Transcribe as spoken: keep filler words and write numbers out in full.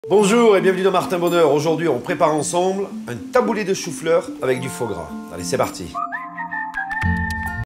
Bonjour et bienvenue dans Martin Bonheur. Aujourd'hui, on prépare ensemble un taboulé de chou-fleur avec du foie gras. Allez, c'est parti.